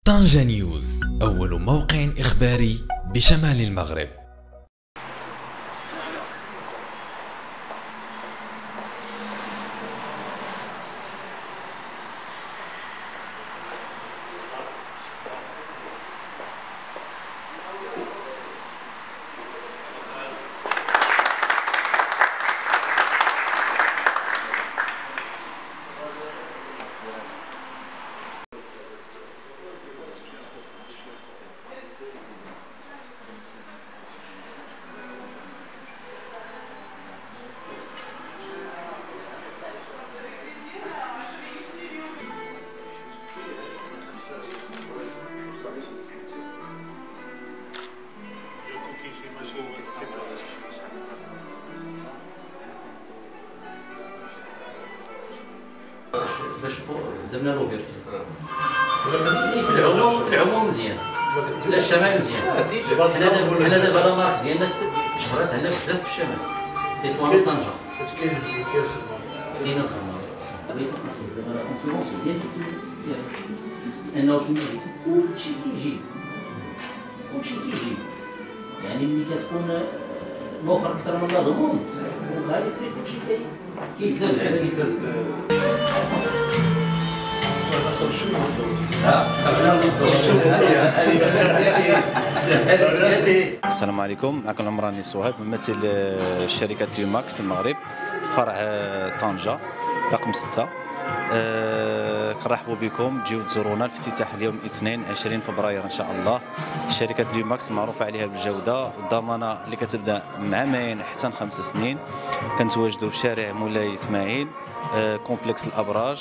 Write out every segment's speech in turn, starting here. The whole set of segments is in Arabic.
طنجة نيوز، أول موقع إخباري بشمال المغرب. باش درنا لوفيرتي في العموم مزيان، لا الشمال مزيان. حنا دابا لا مارك ديالنا تشهرات هنا بزاف في الشمال، تطوان طنجة كاينه الخدمه انه كيما قلت كلشي كيجي يعني ملي كتكون موفر اكثر من المضمون وهذه كلشي كيبدا السلام عليكم، معكم العمراني صهيب ممثل شركة ليوماكس المغرب فرع طنجة رقم 6. كنرحبوا بكم تجيو تزورونا الافتتاح اليوم الاثنين 20 فبراير ان شاء الله. شركة ليوماكس معروفة عليها بالجودة والضمانة اللي كتبدا من عامين حتى 5 سنين. كنتواجدوا في شارع مولاي اسماعيل كومبلكس الابراج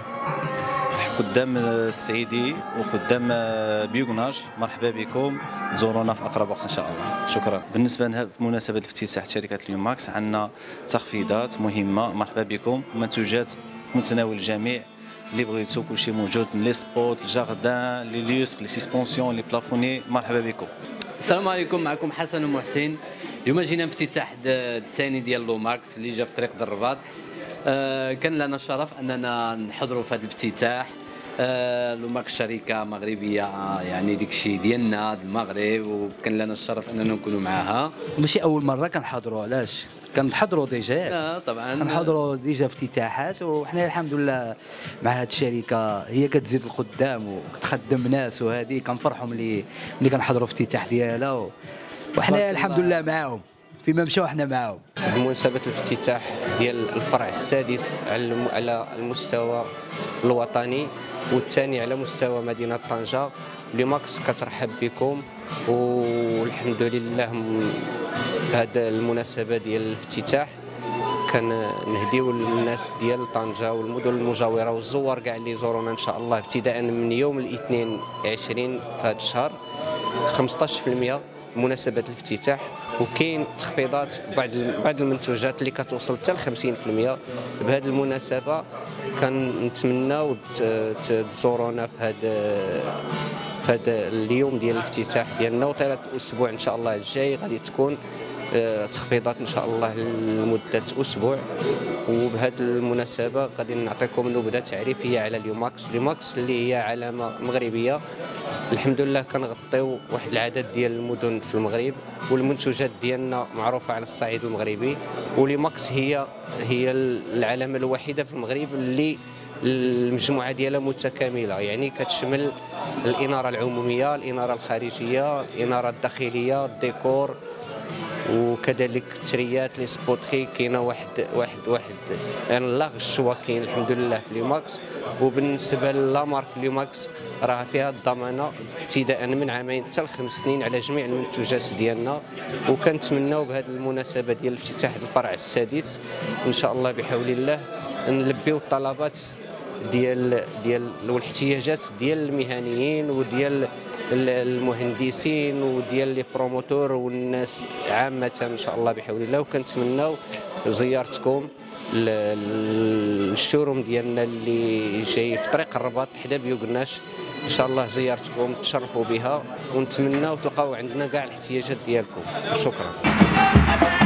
قدام السعيدي وقدام بيوغناج. مرحبا بكم، زورونا في اقرب وقت ان شاء الله. شكرا. بالنسبه لمناسبه افتتاح شركه ليوماكس عندنا تخفيضات مهمه. مرحبا بكم، منتوجات متناول الجميع اللي بغيتو كلشي موجود، من لي سبوت الجاردان لي ليوسك لي سيسبونسيون لي بلافوني. مرحبا بكم. السلام عليكم، معكم حسن ومحسن. اليوم جينا افتتاح الثاني ديال لوماكس اللي جا في طريق الرباط. كان لنا الشرف اننا نحضروا في هذا الافتتاح. لوماكس شركه مغربيه يعني داكشي ديالنا المغرب، وكان لنا الشرف اننا نكونوا معها. ماشي اول مره كنحضروا، علاش كنحضروا ديجا؟ لا طبعا كنحضروا ديجا افتتاحات، وحنا الحمد لله مع هذه الشركه هي كتزيد القدام وكتخدم ناس، وهذه كنفرحوا ملي كنحضروا افتتاح ديالها، وحنا الحمد لله معاهم فيما مشاو حنا معاهم. بمناسبة الافتتاح ديال الفرع السادس على المستوى الوطني والثاني على مستوى مدينة طنجة، ليوماكس كترحب بكم، والحمد لله بهذه المناسبة ديال الافتتاح كنهديو للناس ديال طنجة والمدن المجاورة والزوار كاع اللي يزورونا ان شاء الله ابتداء من يوم الاثنين 20 في هذا الشهر 15% بمناسبة الافتتاح، وكاين تخفيضات بعض المنتوجات اللي كتوصل حتى ل 50%. بهذه المناسبة كنتمناو تزورونا في هذا اليوم ديال الافتتاح ديالنا، وطيلة الاسبوع ان شاء الله الجاي غادي تكون تخفيضات ان شاء الله لمده اسبوع. وبهذه المناسبه غادي نعطيكم نبذه تعريفيه على ليوماكس اللي هي علامه مغربيه. الحمد لله كنغطيو واحد العدد ديال المدن في المغرب، والمنتوجات ديالنا معروفه على الصعيد المغربي. وليوماكس هي العلامه الوحيده في المغرب اللي المجموعه ديالها متكامله، يعني كتشمل الاناره العموميه، الاناره الخارجيه، الاناره الداخليه، الديكور، وكذلك التريات لي سبوتري. كاينه واحد يعني لاغ الشوا كاين الحمد لله في ليوماكس. وبالنسبه لامارك ليوماكس راه فيها الضمانه ابتداء من عامين حتى ل5 سنين على جميع المنتوجات ديالنا. وكنتمناو بهذه المناسبه ديال افتتاح الفرع السادس ان شاء الله بحول الله نلبيو الطلبات ديال والاحتياجات ديال المهنيين وديال المهندسين وديال لي بروموتور والناس عامه ان شاء الله بحول الله. وكنتمناو زيارتكم للشوروم ديالنا اللي جاي في طريق الرباط حدا بيوغناش. ان شاء الله زيارتكم تشرفوا بها، ونتمناو تلقاو عندنا كاع الاحتياجات ديالكم. شكرا.